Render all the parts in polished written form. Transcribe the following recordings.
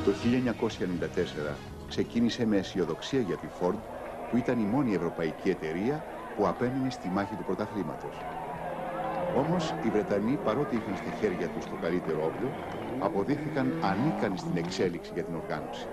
Το 1994 ξεκίνησε με αισιοδοξία για τη Ford, που ήταν η μόνη ευρωπαϊκή εταιρεία που απέμεινε στη μάχη του πρωταθλήματος. Όμως οι Βρετανοί, παρότι είχαν στα χέρια τους το καλύτερο όπλο, αποδείχθηκαν ανίκανοι στην εξέλιξη για την οργάνωση.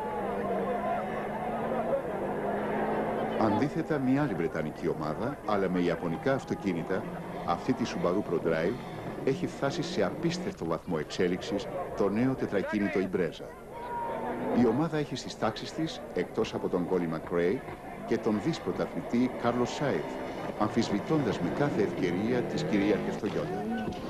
Αντίθετα, μια άλλη βρετανική ομάδα, αλλά με ιαπωνικά αυτοκίνητα, αυτή τη Subaru ProDrive, έχει φτάσει σε απίστευτο βαθμό εξέλιξης το νέο τετρακίνητο Impreza. Η ομάδα έχει στις τάξεις της, εκτός από τον Colin McRae, και τον δις πρωταθλητή Carlos Sainz, αμφισβητώντας με κάθε ευκαιρία τις κυρίαρχες Toyota.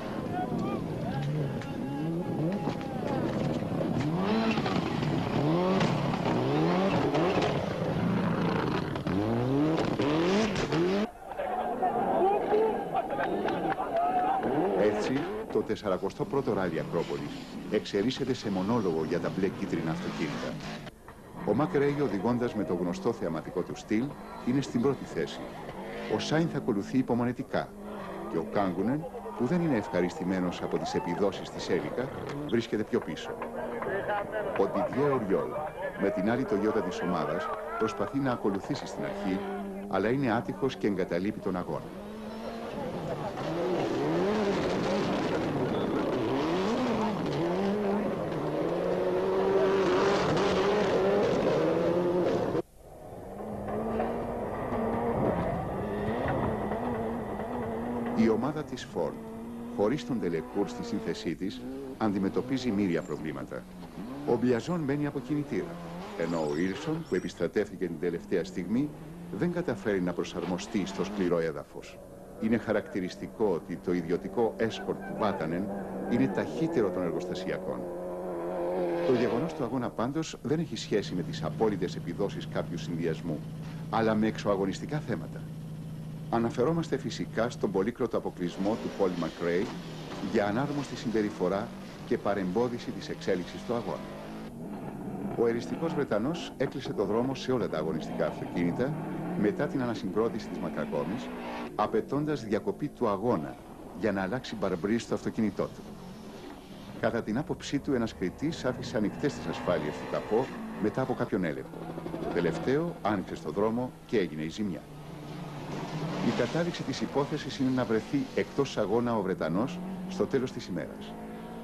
Έτσι, το 41ο ράλι Ακρόπολης εξαιρήσεται σε μονόλογο για τα μπλε κίτρινα αυτοκίνητα. Ο McRae, οδηγώντας με το γνωστό θεαματικό του στυλ, είναι στην πρώτη θέση. Ο Sainz ακολουθεί υπομονετικά και ο Kangunen, που δεν είναι ευχαριστημένος από τις επιδόσεις της Έλικα, βρίσκεται πιο πίσω. Ο Didier Auriol, με την άλλη Toyota της ομάδας, προσπαθεί να ακολουθήσει στην αρχή, αλλά είναι άτυχος και εγκαταλείπει τον αγώνα. Η ομάδα της Ford, χωρίς τον Delecour στη σύνθεσή της, αντιμετωπίζει μοίρια προβλήματα. Ο Μπλιαζόν μένει από κινητήρα, ενώ ο Wilson, που επιστρατεύθηκε την τελευταία στιγμή, δεν καταφέρει να προσαρμοστεί στο σκληρό έδαφος. Είναι χαρακτηριστικό ότι το ιδιωτικό Escort του Vatanen είναι ταχύτερο των εργοστασιακών. Το γεγονός του αγώνα πάντως δεν έχει σχέση με τις απόλυτες επιδόσεις κάποιου συνδυασμού, αλλά με εξωαγωνιστικά θέματα. Αναφερόμαστε φυσικά στον πολύκροτο αποκλεισμό του Colin McRae για ανάρμοστη συμπεριφορά και παρεμπόδιση της εξέλιξης του αγώνα. Ο εριστικός Βρετανός έκλεισε το δρόμο σε όλα τα αγωνιστικά αυτοκίνητα μετά την ανασυγκρότηση της Μακρακόμης, απαιτώντας διακοπή του αγώνα για να αλλάξει μπαρμπρί στο αυτοκίνητό του. Κατά την άποψή του, ένας κριτής άφησε ανοιχτές τις ασφάλειες του καπό μετά από κάποιον έλεγχο. Το τελευταίο άνοιξε στο δρόμο και έγινε η ζημιά. Η κατάληξη της υπόθεσης είναι να βρεθεί εκτός αγώνα ο Βρετανός στο τέλος της ημέρας.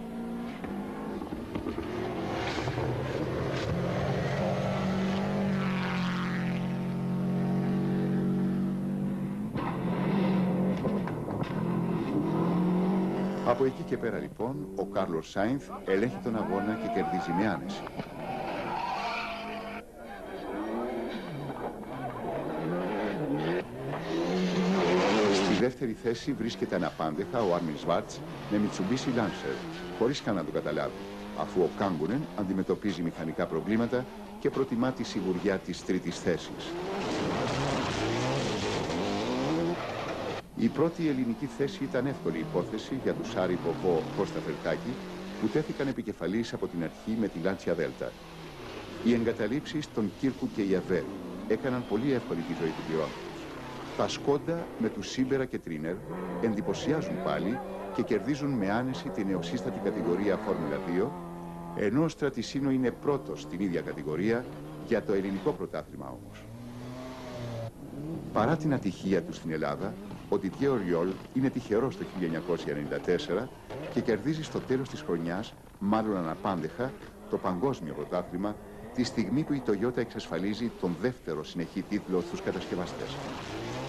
Από εκεί και πέρα λοιπόν, ο Κάρλος Σάινθ ελέγχει τον αγώνα και κερδίζει με άνεση. Στη δεύτερη θέση βρίσκεται αναπάντεχα ο Άρμιν Σβάρτς με Mitsubishi Lancer, χωρίς καν να το καταλάβει, αφού ο Kangunen αντιμετωπίζει μηχανικά προβλήματα και προτιμά τη σιγουριά της τρίτης θέσης. Η πρώτη ελληνική θέση ήταν εύκολη υπόθεση για τους Άρη Ποπό Κώστα Φερτάκη, που τέθηκαν επικεφαλής από την αρχή με τη Lancia Delta. Οι εγκαταλείψεις των Κύρκου και Ιαβέρ έκαναν πολύ εύκολη τη ζωή του πυρών τους. Τα Σκόντα με τους Σίμπερα και Τρίνερ εντυπωσιάζουν πάλι και κερδίζουν με άνεση την νεοσύστατη κατηγορία Φόρμουλα 2, ενώ ο Στρατισίνο είναι πρώτος στην ίδια κατηγορία για το ελληνικό πρωτάθλημα όμως. Παρά την ατυχία του στην Ελλάδα, ο Didier Auriol είναι τυχερός το 1994 και κερδίζει στο τέλος της χρονιάς, μάλλον αναπάντεχα, το παγκόσμιο πρωτάθλημα, τη στιγμή που η Toyota εξασφαλίζει τον δεύτερο συνεχή τίτλο στους κατασκευαστές.